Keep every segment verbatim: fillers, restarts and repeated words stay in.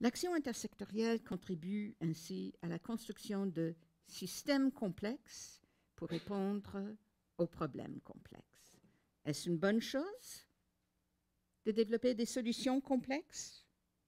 L'action intersectorielle contribue ainsi à la construction de systèmes complexes pour répondre aux problèmes complexes. Est-ce une bonne chose de développer des solutions complexes?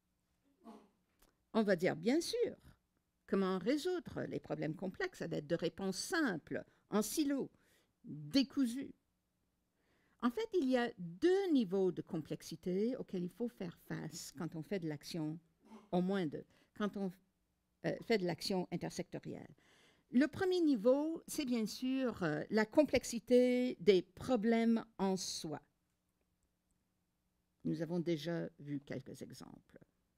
On va dire bien sûr. Comment résoudre les problèmes complexes à l'aide de réponses simples, en silo, décousues? En fait, il y a deux niveaux de complexité auxquels il faut faire face quand on fait de l'action, au moins deux, quand on euh, fait de l'action intersectorielle. Le premier niveau, c'est bien sûr euh, la complexité des problèmes en soi. Nous avons déjà vu quelques exemples.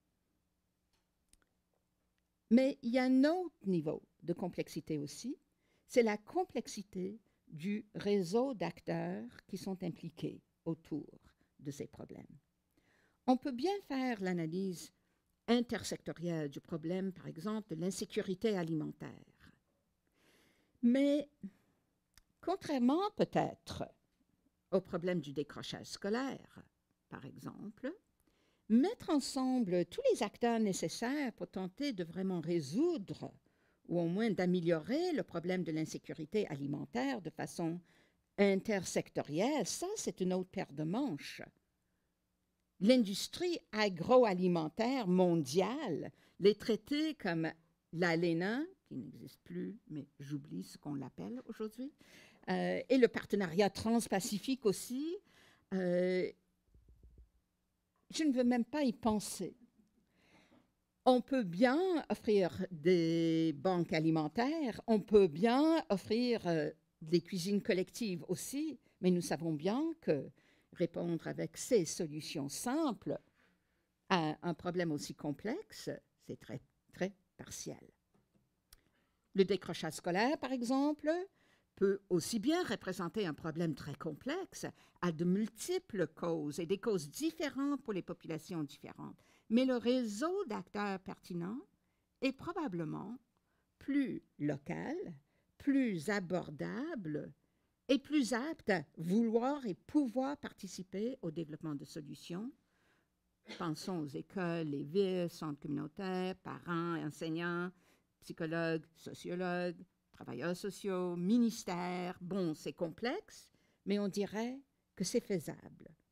Mais il y a un autre niveau de complexité aussi, c'est la complexité du réseau d'acteurs qui sont impliqués autour de ces problèmes. On peut bien faire l'analyse intersectorielle du problème, par exemple, de l'insécurité alimentaire. Mais, contrairement peut-être au problème du décrochage scolaire, par exemple, mettre ensemble tous les acteurs nécessaires pour tenter de vraiment résoudre ou au moins d'améliorer le problème de l'insécurité alimentaire de façon intersectorielle, ça, c'est une autre paire de manches. L'industrie agroalimentaire mondiale, les traités comme l'ALENA, qui n'existe plus, mais j'oublie ce qu'on l'appelle aujourd'hui, euh, et le partenariat transpacifique aussi, euh, je ne veux même pas y penser. On peut bien offrir des banques alimentaires, on peut bien offrir euh, des cuisines collectives aussi, mais nous savons bien que répondre avec ces solutions simples à un problème aussi complexe, c'est très, très partiel. Le décrochage scolaire, par exemple, peut aussi bien représenter un problème très complexe à de multiples causes et des causes différentes pour les populations différentes. Mais le réseau d'acteurs pertinents est probablement plus local, plus abordable et plus apte à vouloir et pouvoir participer au développement de solutions. Pensons aux écoles, les villes, centres communautaires, parents, enseignants, psychologues, sociologues, travailleurs sociaux, ministères. Bon, c'est complexe, mais on dirait que c'est faisable.